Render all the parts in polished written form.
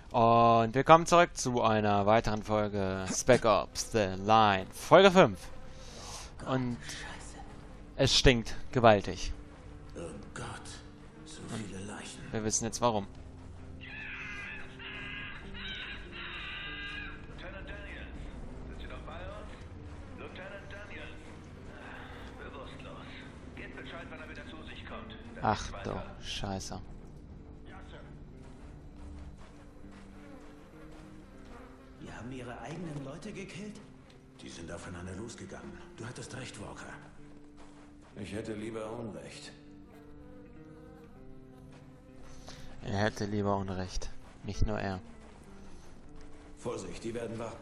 Und willkommen zurück zu einer weiteren Folge Spec Ops The Line. Folge 5. Und es stinkt gewaltig. Oh Gott, so viele Leichen. Wir wissen jetzt warum. Lieutenant Daniels, sind Sie noch bei uns? Lieutenant Daniels. Bewusstlos. Gebt Bescheid, wenn er wieder zu sich kommt. Dann Ach geht's du weiter. Scheiße. Die haben ihre eigenen Leute gekillt? Die sind aufeinander losgegangen. Du hattest recht, Walker. Ich hätte lieber Unrecht. Er hätte lieber Unrecht. Nicht nur er. Vorsicht, die werden warten.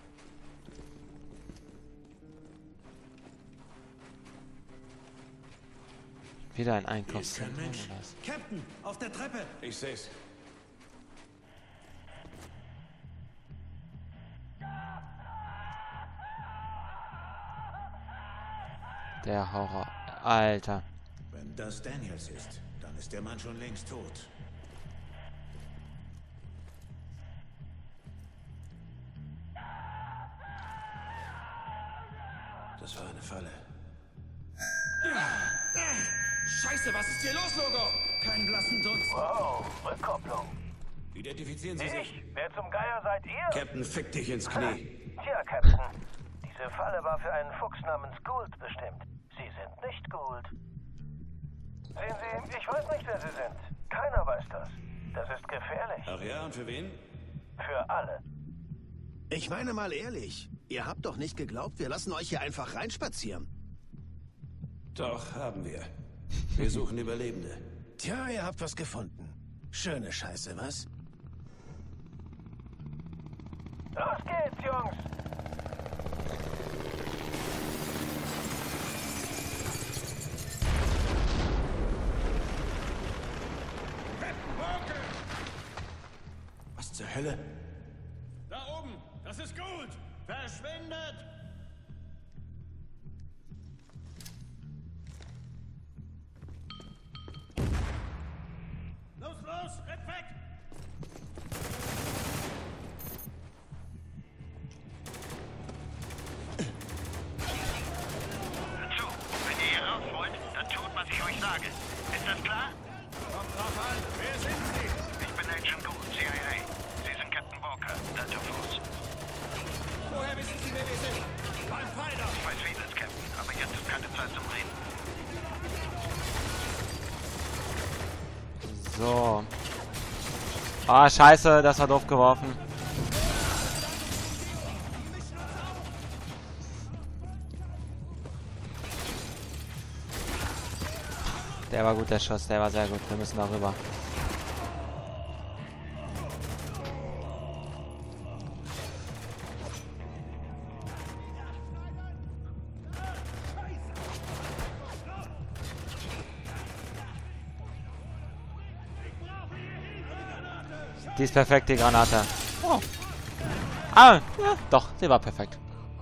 Wieder ein Hier ist kein Einkaufszentrum. Mensch. oder was? Captain, auf der Treppe! Ich seh's. Der Horror. Alter. Wenn das Daniels ist, dann ist der Mann schon längst tot. Das war eine Falle. Scheiße, was ist hier los, Logo? Keinen blassen Dunst. Wow, Rückkopplung. Identifizieren Sie sich. Wer zum Geier seid ihr? Captain, fick dich ins Knie. Tja, Captain. Diese Falle war für einen Fuchs namens Gould bestimmt. Sie sind nicht Gould. Sehen Sie, ich weiß nicht, wer Sie sind. Keiner weiß das. Das ist gefährlich. Ach ja, und für wen? Für alle. Ich meine mal ehrlich, ihr habt doch nicht geglaubt, wir lassen euch hier einfach reinspazieren. Doch, haben wir. Wir suchen Überlebende. Tja, ihr habt was gefunden. Schöne Scheiße, was? Los geht's, Jungs. Was zur Hölle? Da oben! Das ist gut! Verschwindet! Los, los! Rennt weg! So, wenn ihr hier raus wollt, dann tut, was ich euch sage. Ist das klar? Kommt drauf an! Wer sind Sie? Ich bin Agent Gould, CIA. Sie sind Captain Walker, Delta Force. Woher wissen Sie, wer wir sind? Beim Pfeiler! Ich weiß vieles, Captain, aber jetzt ist keine Zeit zum Reden. So. Ah, scheiße, das war doof geworfen. Der war gut, der Schuss, der war sehr gut. Wir müssen da rüber. Die ist perfekt, die Granate. Oh. Ah, ja, doch, sie war perfekt.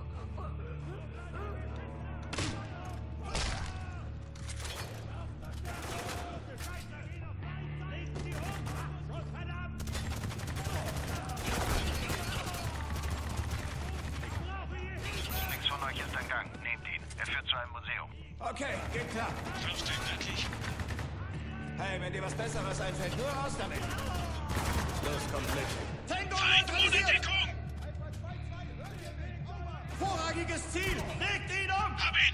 Links von euch ist ein Gang. Nehmt ihn. Er führt zu einem Museum. Okay, geht klar. 15 möglich. Hey, wenn dir was Besseres einfällt, nur raus damit! Los, kommt mit. Tango Feind ohne neutralisiert! Deckung! Vorrangiges Ziel! Legt ihn um! Hab ihn!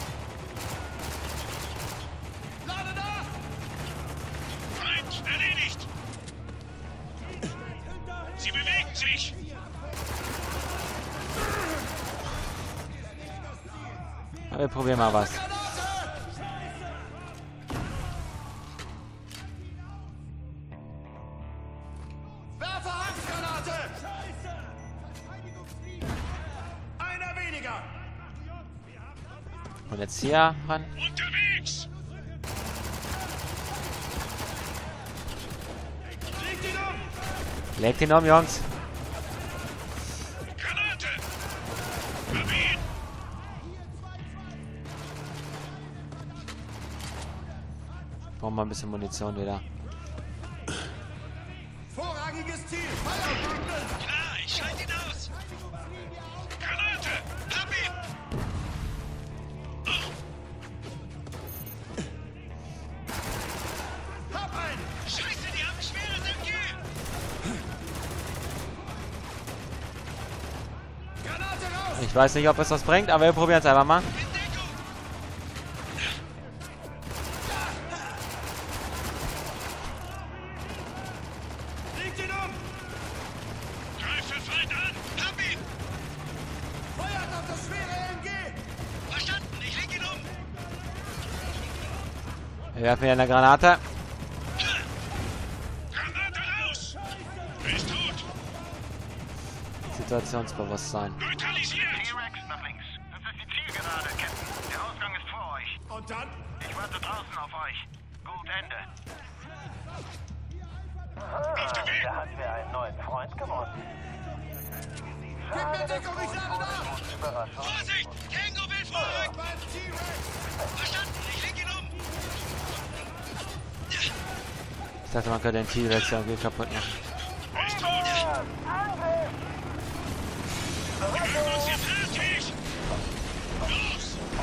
Lade nach! Feind erledigt! Sie bewegen sich! Aber wir probieren mal was. Werfe Handgranate! Einer weniger! Und jetzt hier ran. Unterwegs! Legt ihn um! Legt ihn um, Jungs. Granate! Hab ihn! Brauchen wir ein bisschen Munition wieder. Vorrangiges Ziel! Feuer! Klar, ich schalte ihn aus. Granate! Hab ihn! Hab einen! Scheiße, die haben ein schweres MG! Granate raus! Ich weiß nicht, ob es was bringt, aber wir probieren es einfach mal. In Deckung! Legt ihn um! Greife Feind an! Hab ihn! Feuert auf das schwere MG! Verstanden, ich leg ihn um! Wir werfen hier eine Granate. Granate raus! Er ist tot! Situationsbewusstsein. Neutralisiert! T-Rex nach links. Das ist die Zielgerade, Captain. Der Ausgang ist vor euch. Und dann? Ich warte draußen auf euch. Gut, Ende. Da hatten wir einen neuen Freund gewonnen. Gib mir Deckung, ich lade nach! Überraschung. Vorsicht! Tango will vorrücken! Beim T-Rex! Verstanden, ich leg ihn um! Ich dachte, man könnte den T-Rex irgendwie kaputt machen. Er ist tot! Wir machen uns hier fertig! Los!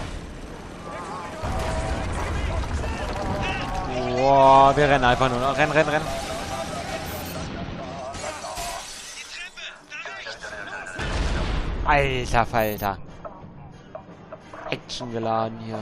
Boah, wir rennen einfach nur noch. Rennen. Die Treppe! Da rechts! Alter Falter. Action geladen hier.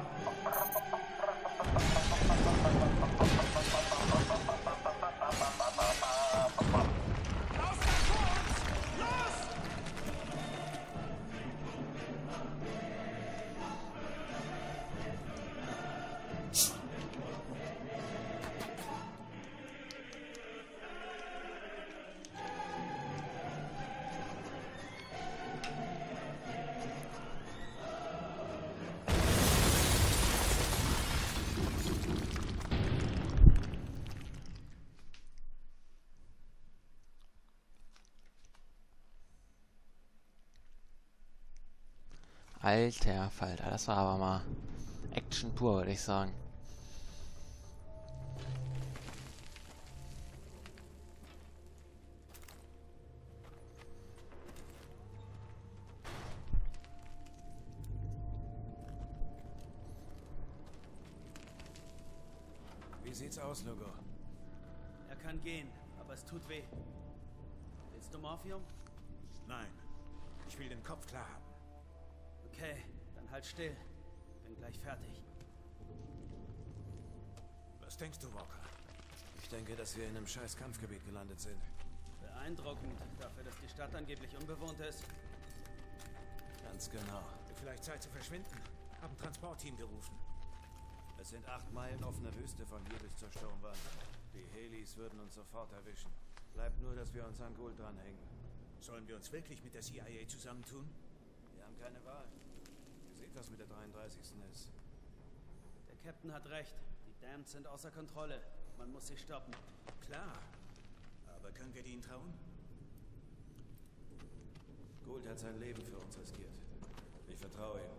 Alter Falter, das war aber mal Action pur, würde ich sagen. Wie sieht's aus, Lugo? Er kann gehen, aber es tut weh. Willst du Morphium? Nein. Ich will den Kopf klar haben. Okay, dann halt still. Bin gleich fertig. Was denkst du, Walker? Ich denke, dass wir in einem scheiß Kampfgebiet gelandet sind. Beeindruckend, dafür, dass die Stadt angeblich unbewohnt ist. Ganz genau. Vielleicht Zeit zu verschwinden. Hab ein Transportteam gerufen. Es sind 8 Meilen offene Wüste von hier bis zur Sturmwand. Die Helis würden uns sofort erwischen. Bleibt nur, dass wir uns an Gould dranhängen. Sollen wir uns wirklich mit der CIA zusammentun? Wir haben keine Wahl. Ihr seht, was mit der 33. ist. Der Captain hat recht. Die Damned sind außer Kontrolle. Man muss sie stoppen. Klar. Aber können wir ihnen trauen? Gould hat sein Leben für uns riskiert. Ich vertraue ihm.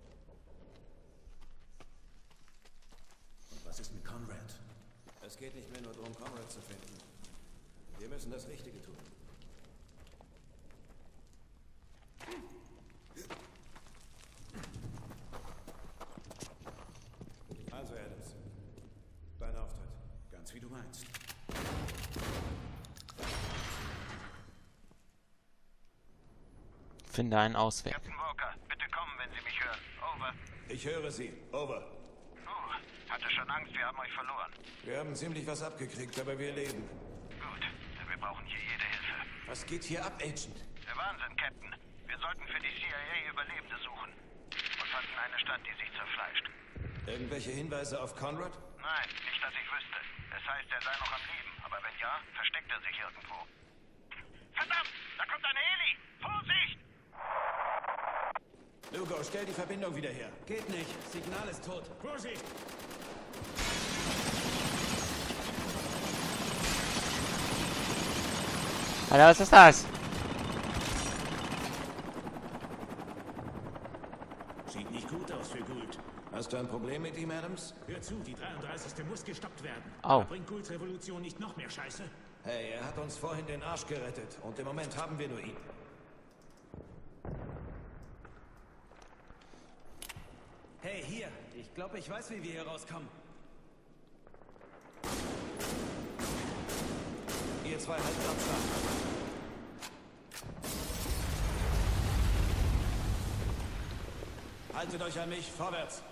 Was ist mit Conrad? Es geht nicht mehr nur darum, Conrad zu finden. Wir müssen das Richtige tun. Also, Adams. Dein Auftritt. Ganz wie du meinst. Finde einen Ausweg. Captain Walker, bitte kommen, wenn Sie mich hören. Over. Ich höre Sie. Over. Hatte schon Angst, wir haben euch verloren. Wir haben ziemlich was abgekriegt, aber wir leben. Gut, wir brauchen hier jede Hilfe. Was geht hier ab, Agent? Der Wahnsinn, Captain. Wir sollten für die CIA Überlebende suchen. Und fanden eine Stadt, die sich zerfleischt. Irgendwelche Hinweise auf Conrad? Nein, nicht, dass ich wüsste. Es heißt, er sei noch am Leben. Aber wenn ja, versteckt er sich irgendwo. Verdammt! Da kommt ein Heli! Vorsicht! Lugo, stell die Verbindung wieder her. Geht nicht. Signal ist tot. Vorsicht! Alter, was ist das? Sieht nicht gut aus für Gould. Hast du ein Problem mit ihm, Adams? Hör zu, die 33. muss gestoppt werden. Au. Bringt Goulds Revolution nicht noch mehr Scheiße? Hey, er hat uns vorhin den Arsch gerettet. Und im Moment haben wir nur ihn. Hey, hier. Ich glaube, ich weiß, wie wir hier rauskommen. Ihr zwei haltet Abstand. Haltet euch an mich. Vorwärts.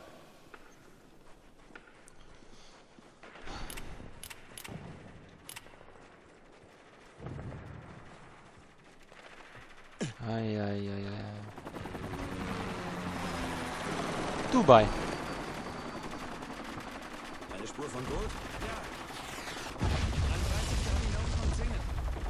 Dubai. Eine Spur von Gold? Ja. 33 Grad hinaus von Singen.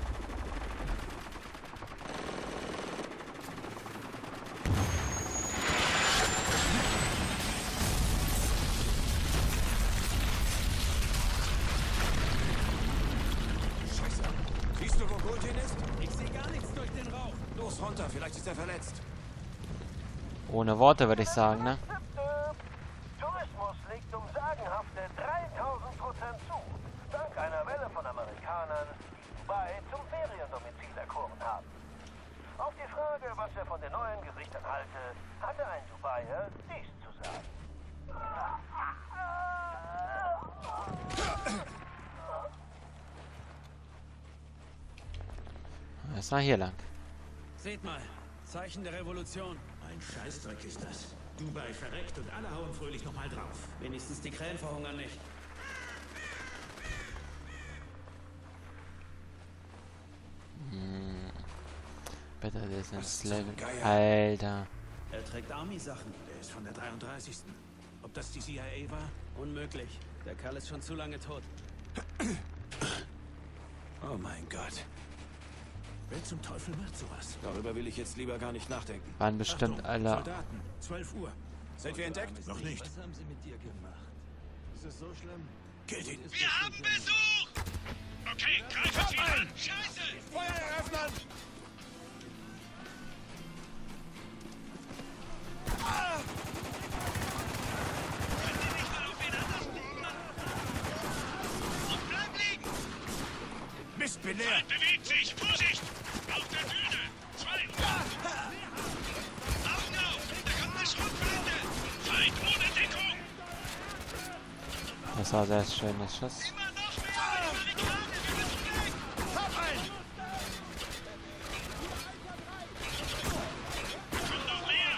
Scheiße. Siehst du, wo Gold hin ist? Ich sehe gar nichts durch den Rauch. Los, runter. Vielleicht ist er verletzt. Ohne Worte würde ich sagen, ne? Tourismus legt um sagenhafte 3000% zu. Dank einer Welle von Amerikanern, die Dubai zum Feriendomizil erkoren haben. Auf die Frage, was er von den neuen Gesichtern halte, hatte ein Dubaier dies zu sagen. Erst mal hier lang. Seht mal. Zeichen der Revolution. Ein Scheißdreck ist das. Dubai verreckt und alle hauen fröhlich nochmal drauf. Wenigstens die Krähen verhungern nicht. Better Business Level. Geier? Alter. Er trägt Army-Sachen. Der ist von der 33. Ob das die CIA war? Unmöglich. Der Kerl ist schon zu lange tot. Oh mein Gott. Wer zum Teufel macht sowas? Darüber will ich jetzt lieber gar nicht nachdenken. Waren bestimmt Achtung, alle. Soldaten, 12 Uhr. Sind wir entdeckt? Noch nicht. Was haben sie mit dir gemacht? Ist es so schlimm? Killt ihn. Wir haben Besuch! Okay, greifen Sie an! Scheiße! Feuer eröffnen! Können Sie nicht mal auf wen anders liegen? Und bleib liegen! Mist, bin leer. Feind bewegt sich! Vorsicht! Auf der Düne! 2 Uhr! Augen auf! Da kommt eine Schrotflinte! Feind ohne Deckung! Das war sehr schönes Schuss. Immer noch mehr über die Barrikade! Wir müssen weg! Hab einen! Da kommt noch mehr!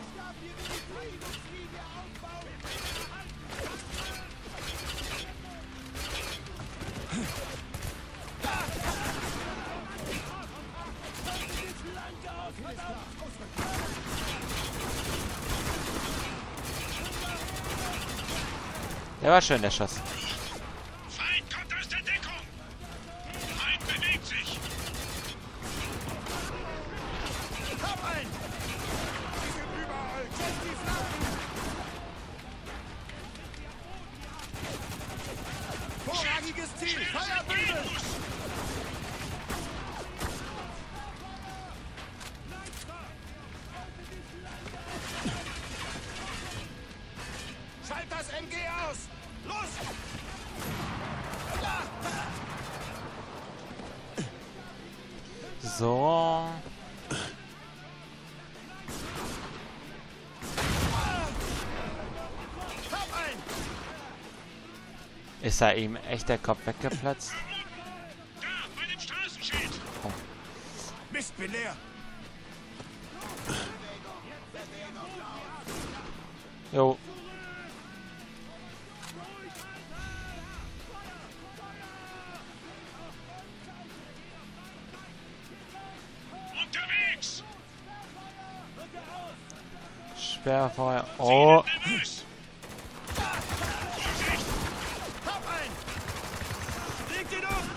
Der war schön, der Schuss. Feind kommt aus der Deckung! Feind bewegt sich! Hab einen! Die sind überall! Check die Flanken! Vorrangiges Ziel! Feuerbündel! Schalt das MG aus! Los! So. Hab einen! Ist da ihm echt der Kopf weggeplatzt? Da, bei dem Straßenschild! Mist, bin leer! Jo. Unterwegs! Sperrfeuer. Oh. Nervös! Vorsicht! Hab einen! Legt ihn um!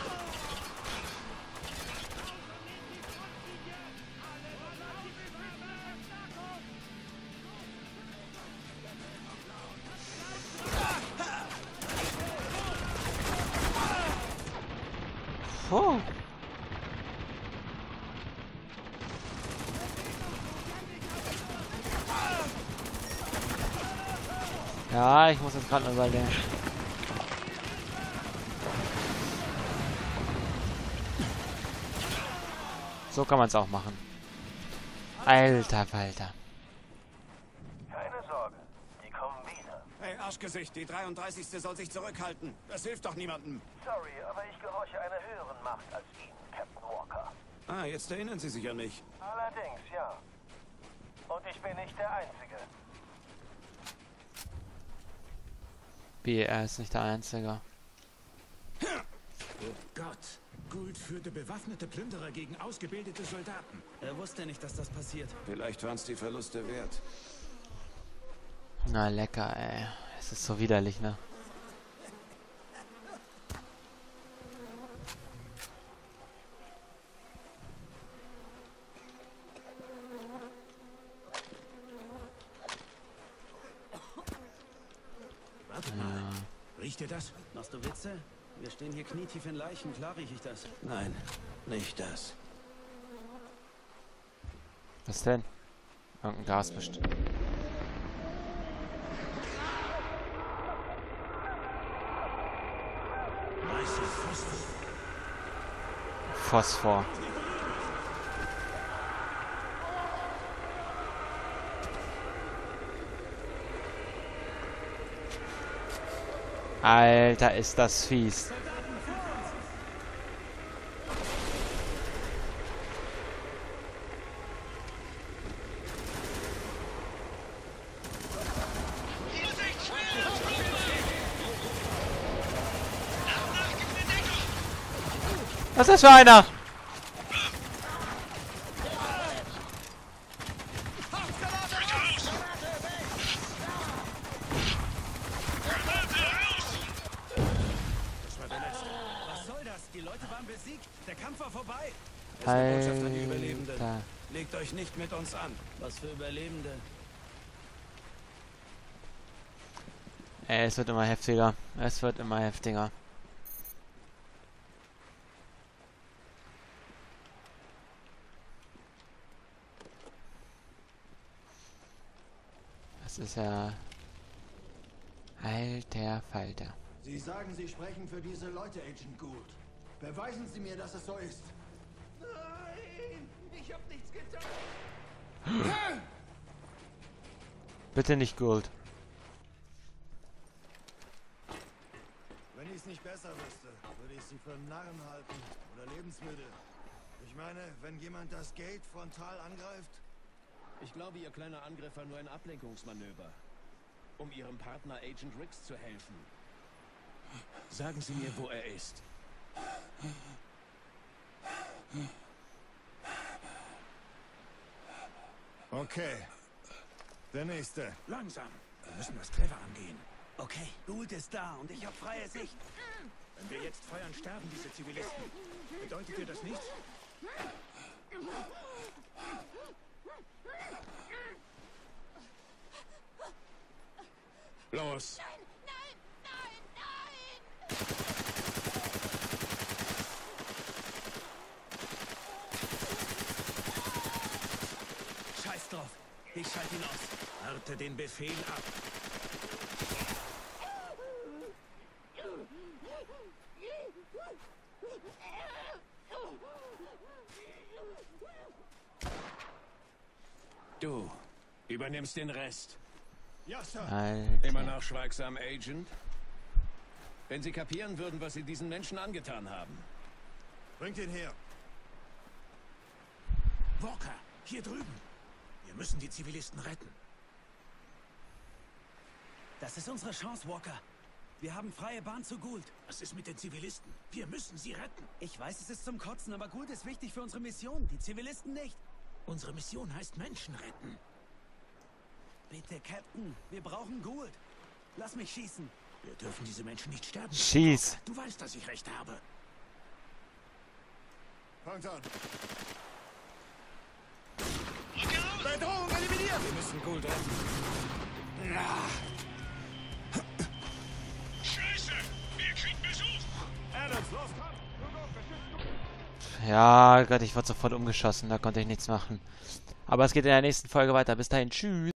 Puh. Ja, ich muss jetzt gerade mal überlegen. So kann man es auch machen. Alter Falter. Keine Sorge, die kommen wieder. Hey, Arschgesicht, die 33. soll sich zurückhalten. Das hilft doch niemandem. Sorry, aber ich gehorche einer höheren Macht als Ihnen, Captain Walker. Ah, jetzt erinnern Sie sich an mich. Allerdings, ja. Und ich bin nicht der Einzige. Wie, er ist nicht der Einzige. Oh Gott. Gould führte bewaffnete Plünderer gegen ausgebildete Soldaten. Er wusste nicht, dass das passiert. Vielleicht waren es die Verluste wert. Na lecker, ey. Es ist so widerlich, ne? Warte mal. Riecht ihr das? Machst du Witze? Wir stehen hier knietief in Leichen, klar rieche ich das. Nein, nicht das. Was denn? Irgendein Gas bestimmt. Weiße Phosphor. Phosphor. Alter, ist das fies. Was ist das für einer? Was soll das? Die Leute waren besiegt. Der Kampf war vorbei. Es ist eine Botschaft an die Überlebenden. Alter. Legt euch nicht mit uns an. Was für Überlebende. Ey, es wird immer heftiger. Es wird immer heftiger. Das ist ja... Alter Falter. Sie sagen, Sie sprechen für diese Leute, Agent Gould. Beweisen Sie mir, dass es so ist. Nein! Ich hab nichts getan! Bitte nicht Gold. Wenn ich es nicht besser wüsste, würde ich Sie für Narren halten oder lebensmüde. Ich meine, wenn jemand das Gate frontal angreift... Ich glaube, Ihr kleiner Angriff war nur ein Ablenkungsmanöver, um Ihrem Partner Agent Riggs zu helfen. Sagen Sie mir, wo er ist. Okay. Der nächste. Langsam. Wir müssen das clever angehen. Okay, Gould ist da und ich habe freie Sicht. Wenn wir jetzt feuern, sterben diese Zivilisten. Bedeutet dir das nichts? Los! Scheiß drauf. Ich schalte ihn aus. Warte den Befehl ab. Du übernimmst den Rest. Ja, Sir. Immer Alter. noch schweigsam, Agent? Wenn Sie kapieren würden, was Sie diesen Menschen angetan haben. Bringt ihn her. Walker, hier drüben. Wir müssen die Zivilisten retten. Das ist unsere Chance, Walker. Wir haben freie Bahn zu Gould. Was ist mit den Zivilisten? Wir müssen sie retten. Ich weiß, es ist zum Kotzen, aber Gould ist wichtig für unsere Mission. Die Zivilisten nicht. Unsere Mission heißt Menschen retten. Bitte, Captain. Wir brauchen Gould. Lass mich schießen. Wir dürfen diese Menschen nicht sterben. Schieß. Du weißt, dass ich recht habe. Fangt an. Bedrohung eliminiert! Wir müssen Gould retten. Scheiße! Wir kriegen Besuch! Adams, los, komm! Ja, Gott, ich wurde sofort umgeschossen. Da konnte ich nichts machen. Aber es geht in der nächsten Folge weiter. Bis dahin. Tschüss.